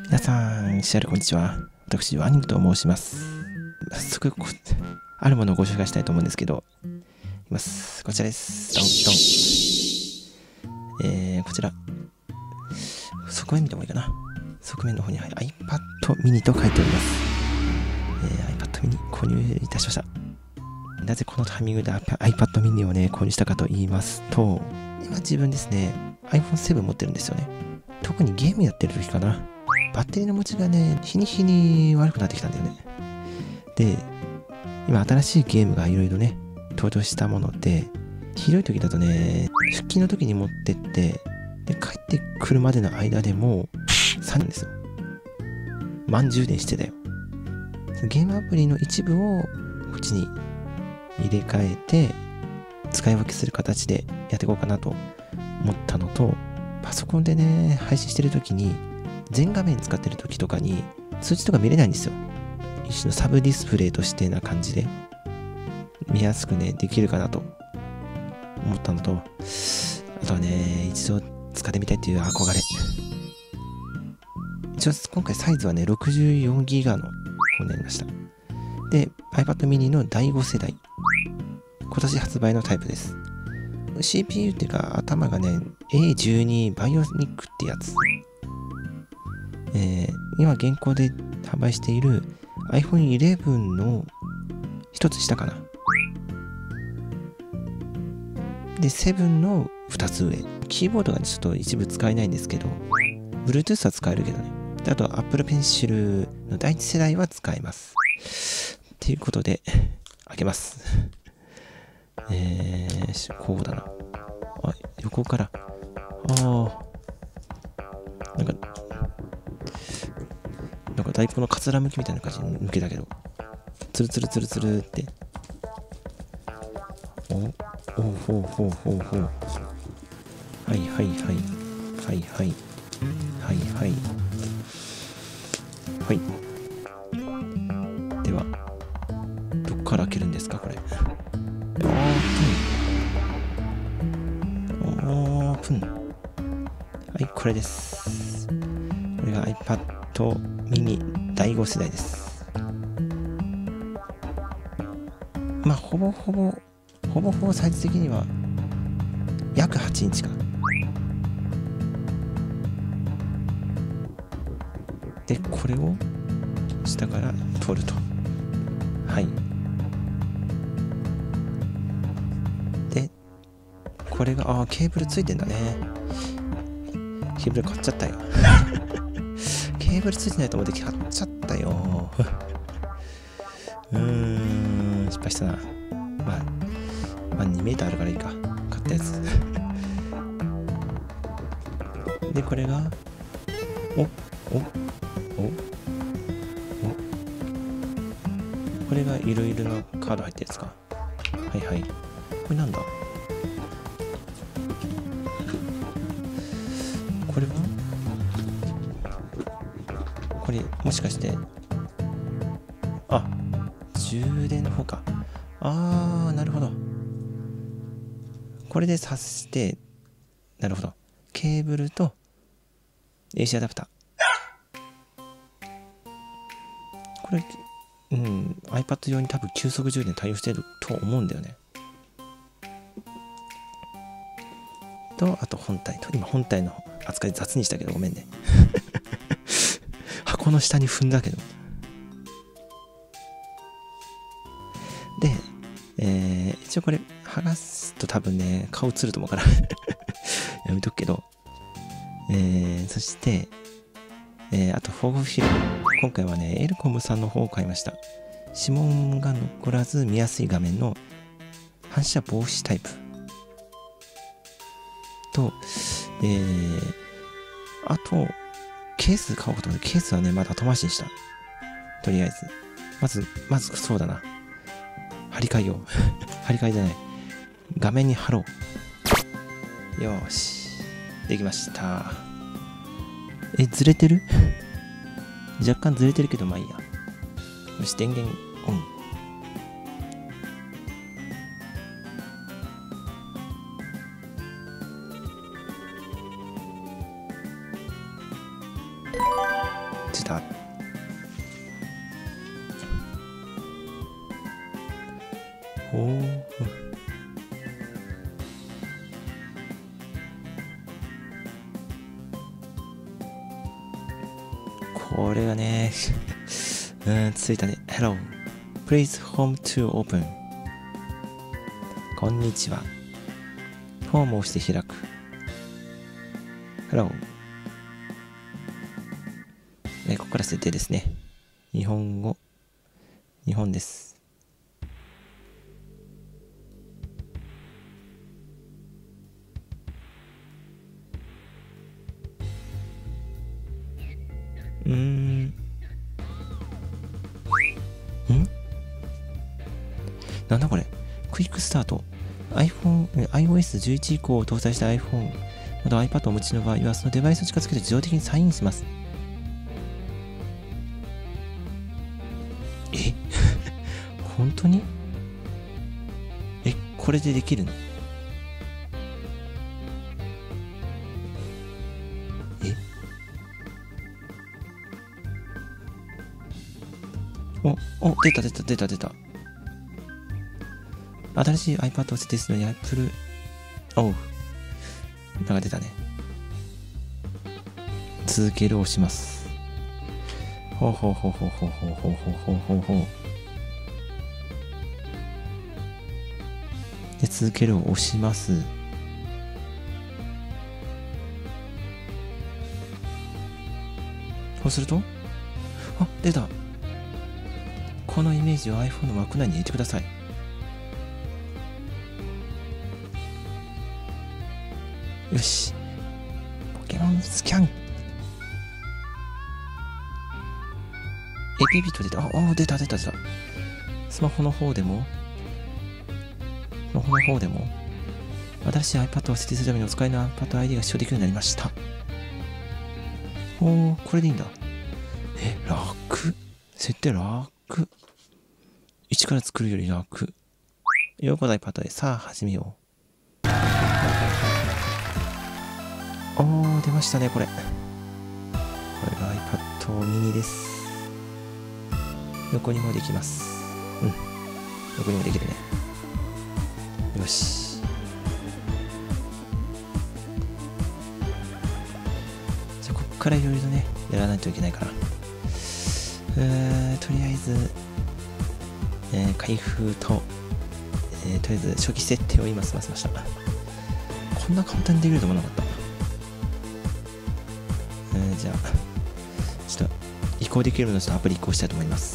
皆さん、シャルこんにちは。私、ワニングと申します。早速、あるものをご紹介したいと思うんですけど、います。こちらです。ドン。こちら、側面見てもいいかな。側面の方に、iPad mini と書いております。iPad mini 購入いたしました。なぜこのタイミングで iPad mini をね、購入したかと言いますと、今自分ですね、iPhone7 持ってるんですよね。特にゲームやってる時かな。バッテリーの持ちがね、日に日に悪くなってきたんだよね。で、今新しいゲームがいろいろね、登場したもので、ひどい時だとね、出勤の時に持ってって、で、帰ってくるまでの間でもう3年ですよ。満充電してたよ。ゲームアプリの一部をこっちに入れ替えて、使い分けする形でやっていこうかなと思ったのと、パソコンでね、配信してる時に、全画面使ってる時とかに数値とか見れないんですよ。一種のサブディスプレイとしてな感じで見やすくね、できるかなと思ったのと、あとはね、一度使ってみたいっていう憧れ。一応今回サイズはね、64GB の方になりました。で、iPad mini の第5世代。今年発売のタイプです。CPU っていうか頭がね、A12 バイオニックってやつ。今現行で販売している iPhone 11の一つ下かな。で、7の2つ上。キーボードが、ね、ちょっと一部使えないんですけど、Bluetooth は使えるけどね。で、あと Apple Pencil の第1世代は使えます。っていうことで、開けます。こうだな。あ、横から。なんか大根のかつらむきみたいな感じに抜けたけど、ツルツルツルツルって。ほう。はいはいはい。はいはい。はいはい。はい。では、どっから開けるんですか、これ。オープン。はい、これです。これが iPad mini 第5世代です。まあ、ほぼほぼサイズ的には約8インチか。で、これを下から取ると。はい。で、これが、ケーブルついてんだね。ケーブル買っちゃったよ。ケーブルついてないと思って買っちゃったよ。失敗したな。まあ2メーターあるからいいか。買ったやつ。で、これが、これがいろいろなカード入ったやつか。はいはい。これなんだ？これは？これ、もしかして、充電の方か。なるほど。これで挿して、なるほど。ケーブルと AC アダプター。これ、iPad 用に多分急速充電対応してると思うんだよね。と、あと本体と、今本体の扱い雑にしたけどごめんね。箱の下に踏んだけど。で、一応これ剥がすと多分ね、顔映ると思うからやめとくけど、そして、あとフォームフィルム。今回はね、エルコムさんの方を買いました。指紋が残らず見やすい画面の反射防止タイプ。と、あと、ケース買おうかと思って、ケースはね、まだ後回しにした。とりあえず。まずそうだな。張り替えよう。張り替えじゃない。画面に貼ろう。よーし。できました。ずれてる？若干ずれてるけど、まあいいや。よし、電源オン。 ついた。おお。これがね、ついたね。Hello. Please home to open. こんにちは。ホームを押して開く。Hello. ここから設定ですね。日本語。日本です。なんだこれ。クイックスタート。iOS11 以降を搭載した iPhone また iPad をお持ちの場合は、そのデバイスを近づけて自動的にサインします。本当に？これでできるの？出た。新しい iPad を設定するのに Apple、なんか出たね。続けるを押します。ほう。で、続けるを押します。そうすると、出た。このイメージを iPhone の枠内に入れてください。よし。ポケモンスキャン。ピピッと出た。出た。スマホの方でも、新しい iPad を設定するためにお使いの iPad ID が使用できるようになりました。これでいいんだ。楽。設定楽。一から作るより楽。ようこそ iPad で、さあ始めよう。出ましたね、これ。これが iPad mini です。横にもできます。横にもできるね。よし。じゃあ、こっからいろいろね、やらないといけないから。とりあえず、開封と、とりあえず初期設定を今済ませました。こんな簡単にできると思わなかった。じゃあ、ちょっと移行できるのでアプリ移行したいと思います。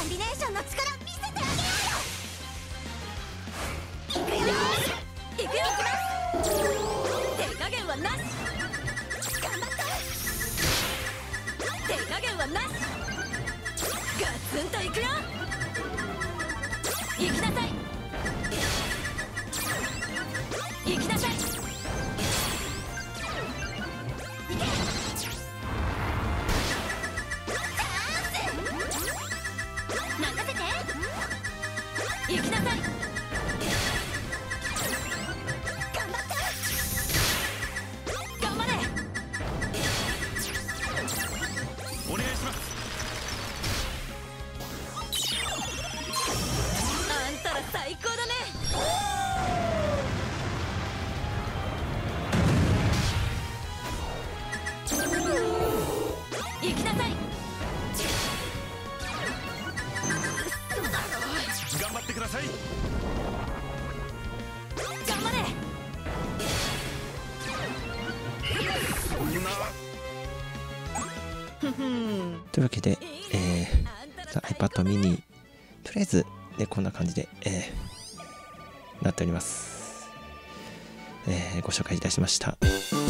ンビネーションの力見せてあげようよ。いくよいくよ、いきます。手加減はなし。頑張って手加減はなし。ガツンといくよ。行きなさい行きなさい。行け。任せて。行きなさい。頑張って頑張れ。 お願いします。 あんたら最高だね。行きなさい。 頑張ってください。 頑張れ。 そんなというわけで、iPad mini とりあえず、ね、こんな感じで、なっております。ご紹介いたしました。